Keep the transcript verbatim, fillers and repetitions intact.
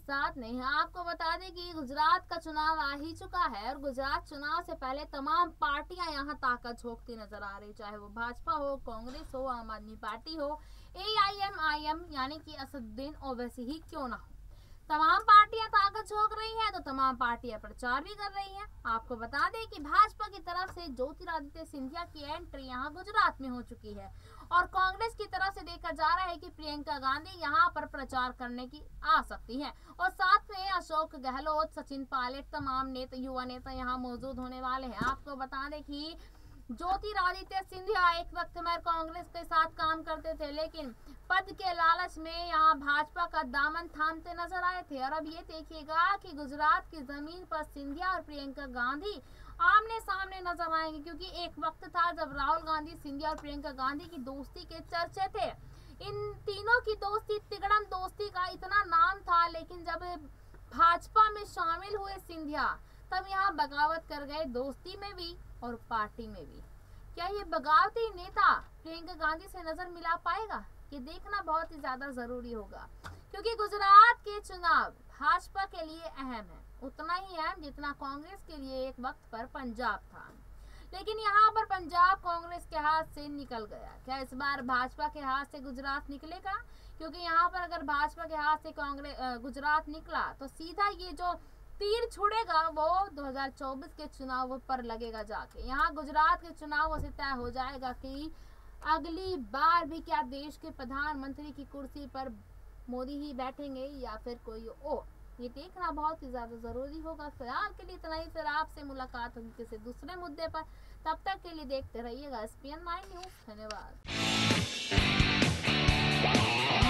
साथ नहीं। आपको बता दें कि गुजरात का चुनाव आ ही चुका है और गुजरात चुनाव से पहले तमाम पार्टियां यहां ताकत झोंकती नजर आ रही, चाहे वो भाजपा हो, कांग्रेस हो, आम आदमी पार्टी हो, ए आई एम आई एम यानी कि असदुद्दीन ओवैसी ही क्यों ना हो। तमाम पार्टियां ताकत झोंक रही हैं तो तमाम पार्टियां प्रचार भी कर रही हैं। आपको बता दें कि भाजपा की तरफ से ज्योतिरादित्य सिंधिया की एंट्री यहां गुजरात में हो चुकी है और कांग्रेस की तरफ से देखा जा रहा है कि प्रियंका गांधी यहां पर प्रचार करने की आ सकती है और साथ में अशोक गहलोत, सचिन पायलट, तमाम नेता, युवा नेता यहां मौजूद होने वाले हैं। आपको बता दें कि ज्योतिरादित्य सिंधिया एक वक्त में कांग्रेस के साथ काम करते थे, लेकिन पद के लालच में यहाँ भाजपा का दामन थामते नजर आए थे और अब ये देखिएगा कि गुजरात की जमीन पर सिंधिया और प्रियंका गांधी आमने सामने नजर आएंगे, क्योंकि एक वक्त था जब राहुल गांधी, सिंधिया और प्रियंका गांधी की दोस्ती के चर्चे थे। इन तीनों की दोस्ती तिगड़म दोस्ती का इतना नाम था, लेकिन जब भाजपा में शामिल हुए सिंधिया तब यहाँ बगावत कर गए, दोस्ती में भी और पार्टी में भी। क्या ये बगावती नेता प्रियंका गांधी से नजर मिला पाएगा? ये देखना बहुत ही ज्यादा जरूरी होगा, क्योंकि गुजरात के चुनाव भाजपा के लिए अहम है, उतना ही अहम जितना कांग्रेस के लिए एक वक्त पर पंजाब था। लेकिन यहाँ पर पंजाब कांग्रेस के हाथ से निकल गया। क्या इस बार भाजपा के हाथ से गुजरात निकलेगा? क्योंकि यहाँ पर अगर भाजपा के हाथ से कांग्रेस गुजरात निकला तो सीधा ये जो तीर छुड़ेगा वो दो हज़ार चौबीस के चुनाव पर लगेगा जाके। यहाँ गुजरात के चुनावों से तय हो जाएगा कि अगली बार भी क्या देश के प्रधानमंत्री की कुर्सी पर मोदी ही बैठेंगे या फिर कोई और। ये देखना बहुत ही ज्यादा जरूरी होगा। फिलहाल के लिए इतना ही, फिर आपसे मुलाकात होगी किसी दूसरे मुद्दे पर। तब तक के लिए देखते रहिएगा S P N nine news. धन्यवाद।